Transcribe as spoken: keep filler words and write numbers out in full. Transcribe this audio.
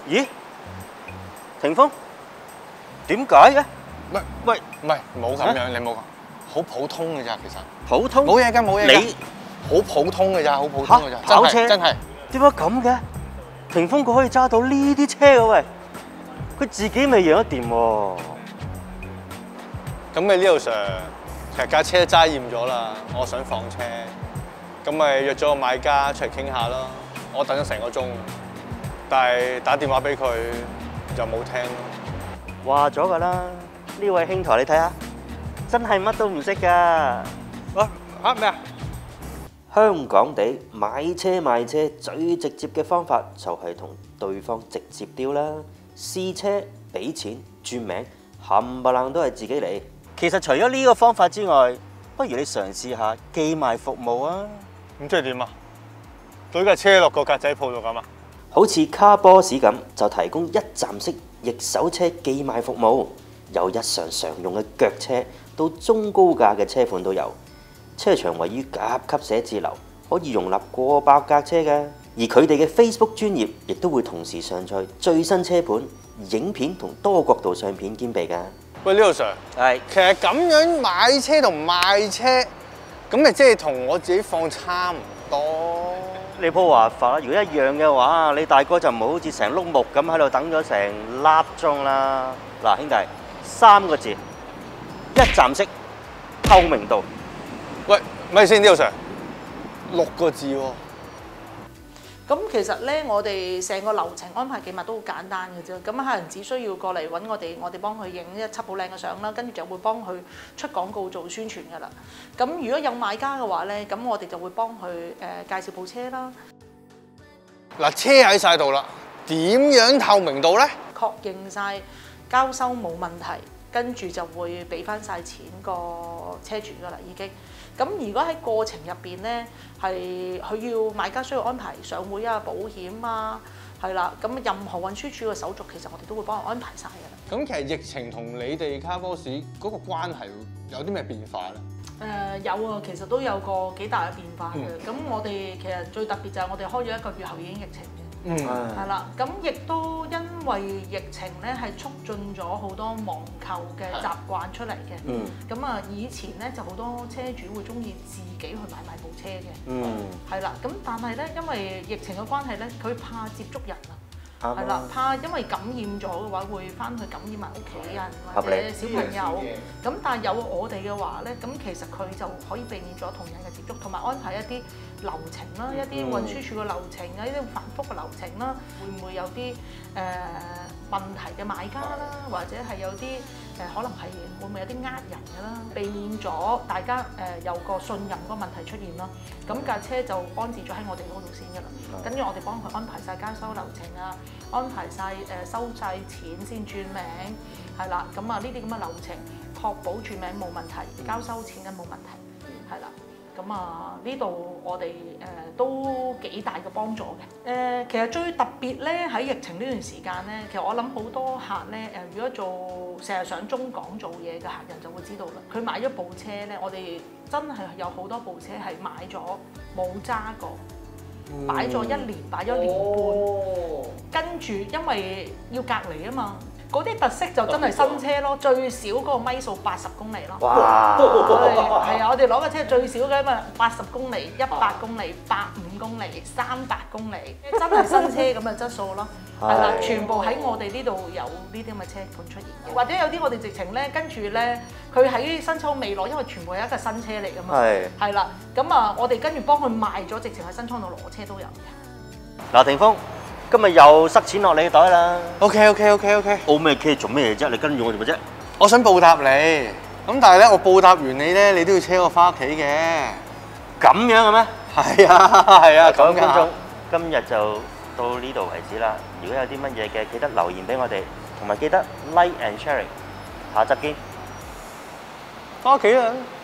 咦？霆鋒，點解嘅？ 喂喂，唔係冇咁樣，你冇講，好普通嘅咋其實。 普通？ 冇嘢㗎，冇嘢㗎。 你好普通嘅咋，好普通嘅咋。 跑車真係。 點解咁嘅？霆鋒佢可以揸到呢啲車嘅喂，佢自己未養得掂喎。 咁咪呢度 Sir， 其實架車揸厭咗啦，我想放車，咁咪約咗個買家出嚟傾下咯。我等咗成個鐘，但係打電話俾佢就冇聽咯。 話咗㗎啦，呢位兄台你睇下，真係乜都唔識㗎。 啊啊咩啊？ 香港地買車賣車最直接嘅方法就係同對方直接丟啦，試車、俾錢、轉名，冚唪唥都係自己嚟。其實除咗呢個方法之外，不如你嘗試下寄賣服務啊！ 咁即係點啊？舉架車落個格仔鋪度咁啊？ 好似 Car Boss 咁，就提供一站式逆手車寄賣服務，由日常常用嘅腳車到中高價嘅車款都有。車場位於甲級寫字樓，可以容納過百架車嘅。而佢哋嘅 Facebook 專頁亦都會同時上載最新車盤、影片同多角度相片兼備㗎。 喂，呢度 Sir， 係其實咁樣買車同賣車，咁咪即係同我自己放差唔多。 你鋪話法啦，如果一樣嘅話，你大哥就唔好好似成碌木咁喺度等咗成粒鐘啦。嗱，兄弟，三個字，一站式，透明度。 喂，咪先呢度 Sir， 六個字喎。 咁其實咧，我哋成個流程安排寄物都好簡單嘅啫。咁客人只需要過嚟揾我哋，我哋幫佢影一輯好靚嘅相啦，跟住就會幫佢出廣告做宣傳㗎啦。咁如果有買家嘅話咧，咁我哋就會幫佢誒介紹部車啦。 嗱，車喺晒度啦，點樣透明度咧？ 確認晒交收冇問題，跟住就會俾翻晒錢個車主㗎啦，已經。咁如果喺過程入邊咧，係佢要買家需要安排上會啊、保險啊，係啦，咁任何運輸署嘅手續，其實我哋都會幫佢安排晒㗎啦。 咁其實疫情同你哋 Car Boss 嗰個關係有啲咩變化咧？ 誒、呃、有啊，其實都有個幾大嘅變化嘅。咁、嗯、我哋其實最特別就係我哋開咗一個月後已經疫情嘅。 嗯， 係啦，咁亦都因為疫情咧，係促進咗好多網購嘅習慣出嚟嘅。嗯，咁啊，以前咧就好多車主會中意自己去買買部車嘅。嗯，係啦，咁但係咧，因為疫情嘅關係咧，佢怕接觸人啊。係啦，怕因為感染咗嘅話，會翻去感染埋屋企人或者小朋友。咁但係有我哋嘅話咧，咁其實佢就可以避免咗同人嘅接觸，同埋安排一啲流程啦，一啲運輸署嘅流程啊，一啲繁複嘅流程啦，會唔會有啲誒、呃、問題嘅買家啦，或者係有啲誒、呃、可能係會唔會有啲呃人嘅啦，避免咗大家誒、呃、有個信任嗰個問題出現啦。咁架車就安置咗喺我哋嗰度先㗎啦，跟住我哋幫佢安排晒交收流程啊，安排晒誒收晒錢先轉名，係啦，咁啊呢啲咁嘅流程，確保轉名冇問題，交收錢嘅冇問題，係啦。咁啊，呢度我哋誒、呃、都幾大嘅幫助嘅。誒、呃，其實最特別咧喺疫情呢段時間咧，其實我諗好多客咧誒、呃，如果做成日上中港做嘢嘅客人就會知道啦。佢買咗部車咧，我哋真係有好多部車係買咗冇揸過，擺咗一年，擺咗年半，哦、跟住因為要隔離啊嘛。嗰啲特色就真係新車咯，最少嗰個米數八十公里咯。哇！係啊，我哋攞嘅車最少嘅嘛，八十公里、一百公里、百五公里、三百公里，真係新車咁嘅質素咯。係啦，全部喺我哋呢度有呢啲咁嘅車款出現，或者有啲我哋直情咧跟住咧，佢喺新倉未攞，因為全部係一個新車嚟㗎嘛。係。係啦，咁啊，我哋跟住幫佢賣咗，直情喺新倉度攞車都有嘅。 嗱，霆鋒。今日又塞錢落你嘅袋啦 ！OK OK OK OK。 O 咩 K 做咩嘢啫？你跟住我做乜啫？ 我想報答你，咁但係咧，我報答完你咧，你都要車我翻屋企嘅。 咁樣嘅咩？ 係啊係啊， 各位觀眾，今日就到呢度為止啦。如果有啲乜嘢嘅，記得留言俾我哋，同埋記得 like and sharing。下集見。 翻屋企啊！